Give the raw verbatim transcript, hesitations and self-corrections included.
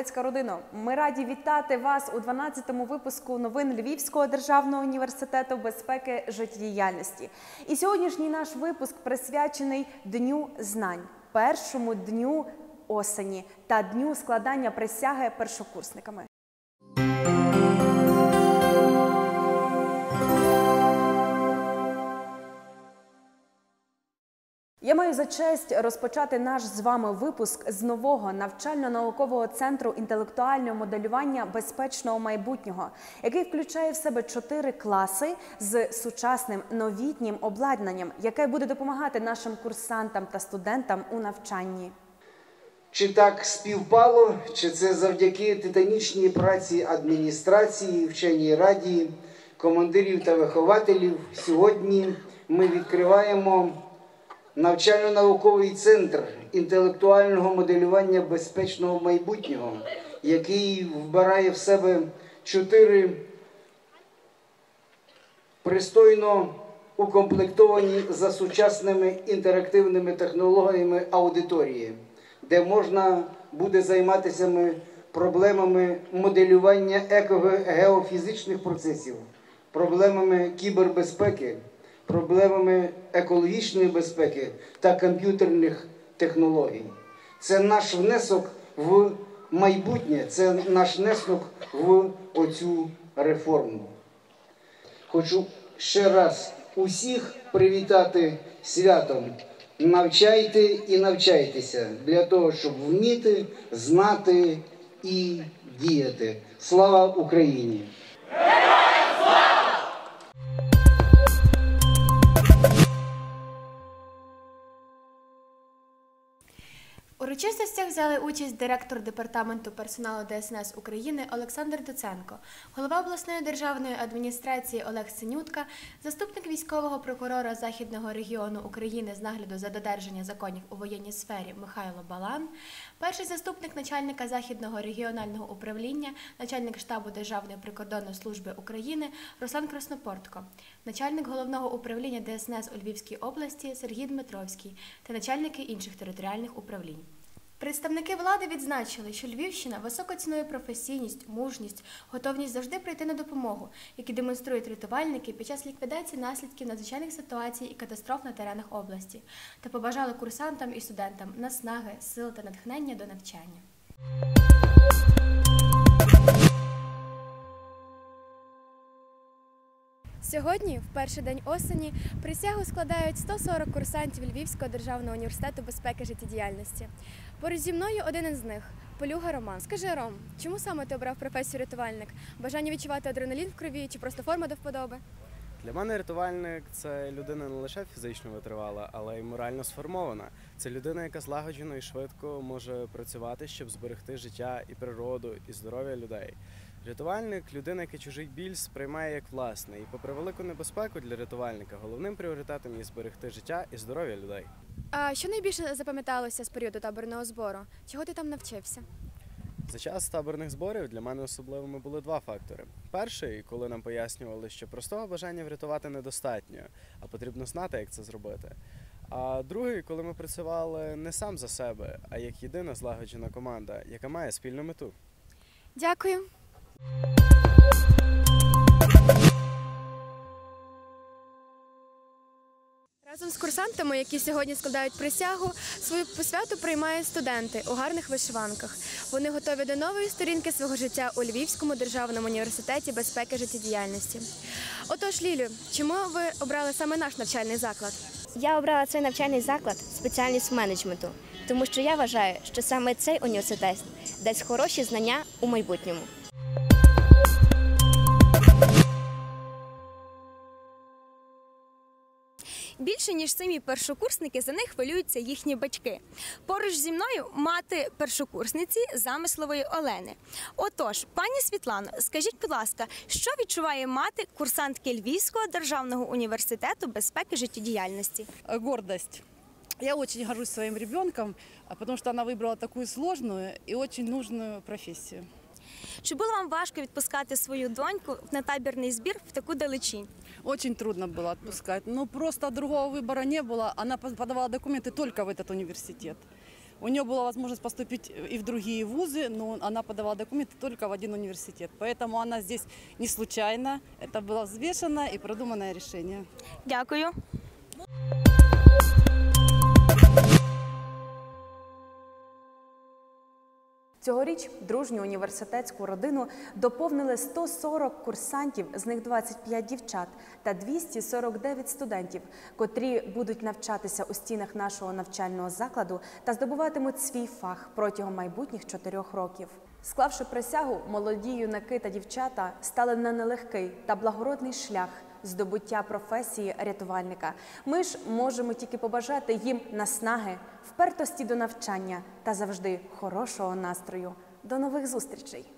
мистецька родина. Ми раді вітати вас у дванадцятому випуску новин Львівського державного університету безпеки життєдіяльності. І сьогоднішній наш випуск присвячений Дню знань, першому дню осені та дню складання присяги першокурсниками. Я маю за честь розпочати наш з вами випуск з нового навчально-наукового центру інтелектуального моделювання безпечного майбутнього, який включає в себе чотири класи з сучасним новітнім обладнанням, яке буде допомагати нашим курсантам та студентам у навчанні. Чи так співпало, чи це завдяки титанічній праці адміністрації, вченій раді, командирів та вихователів, сьогодні ми відкриваємо навчально-науковий центр інтелектуального моделювання безпечного майбутнього, який вбирає в себе чотири пристойно укомплектовані за сучасними інтерактивними технологіями аудиторії, де можна буде займатися проблемами моделювання еко-геофізичних процесів, проблемами кібербезпеки, проблемами екологічної безпеки та комп'ютерних технологій. Це наш внесок в майбутнє, це наш внесок в оцю реформу. Хочу ще раз усіх привітати святом. Навчайте і навчайтеся для того, щоб вміти, знати і діяти. Слава Україні! У урочистостях взяли участь директор департаменту персоналу Де Ес Ен Ес України Олександр Доценко, голова обласної державної адміністрації Олег Синютка, заступник військового прокурора Західного регіону України з нагляду за додержання законів у воєнній сфері Михайло Балан, перший заступник начальника Західного регіонального управління, начальник штабу Державної прикордонної служби України Руслан Краснопортко, начальник головного управління Де Ес Ен Ес у Львівській області Сергій Дмитровський та начальники інших територіальних управлінь. Представники влади відзначили, що Львівщина високо цінує професійність, мужність, готовність завжди прийти на допомогу, які демонструють рятувальники під час ліквідації наслідків надзвичайних ситуацій і катастроф на теренах області, та побажали курсантам і студентам наснаги, сил та натхнення до навчання. Сьогодні, в перший день осені, присягу складають сто сорок курсантів Львівського державного університету безпеки життєдіяльності. Поруч зі мною один із них – Полюга Роман. Скажи, Ром, чому саме ти обрав професію рятувальник? Бажання відчувати адреналін в крові чи просто форма до вподоби? Для мене рятувальник – це людина не лише фізично витривала, але й морально сформована. Це людина, яка злагоджено і швидко може працювати, щоб зберегти життя і природу, і здоров'я людей. Рятувальник – людина, яка чужий біль сприймає як власний. І попри велику небезпеку для рятувальника, головним пріоритетом є зберегти життя і здоров'я людей. А що найбільше запам'яталося з періоду таборного збору? Чого ти там навчився? За час таборних зборів для мене особливими були два фактори. Перший, коли нам пояснювали, що простого бажання врятувати недостатньо, а потрібно знати, як це зробити. А другий, коли ми працювали не сам за себе, а як єдина злагоджена команда, яка має спільну мету. Дякую. Разом з курсантами, які сьогодні складають присягу, свою посвяту приймають студенти у гарних вишиванках. Вони готові до нової сторінки свого життя у Львівському державному університеті безпеки життєдіяльності. Отож, Лілю, чому ви обрали саме наш навчальний заклад? Я обрала цей навчальний заклад спеціальність менеджменту, тому що я вважаю, що саме цей університет дасть хороші знання у майбутньому. Більше, ніж самі першокурсники, за них хвилюються їхні батьки. Поруч зі мною мати першокурсниці Замислової Олени. Отож, пані Світлано, скажіть, будь ласка, що відчуває мати курсантки Львівського державного університету безпеки життєдіяльності? Гордость. Я очень горжусь своим ребенком, потому что она выбрала такую сложную и очень нужную профессию. Чи було вам важко відпускати свою доньку на табірний збір в таку далечінь? Очень трудно было отпускать, но просто другого выбора не было. Она подавала документы только в этот университет. У нее была возможность поступить и в другие вузы, но она подавала документы только в один университет. Поэтому она здесь не случайно. Это было взвешенное и продуманное решение. Дякую. Цьогоріч дружню університетську родину доповнили сто сорок курсантів, з них двадцять п'ять дівчат та двісті сорок дев'ять студентів, котрі будуть навчатися у стінах нашого навчального закладу та здобуватимуть свій фах протягом майбутніх чотирьох років. Склавши присягу, молоді юнаки та дівчата стали на нелегкий та благородний шлях здобуття професії рятувальника. Ми ж можемо тільки побажати їм наснаги, впертості до навчання та завжди хорошого настрою. До нових зустрічей!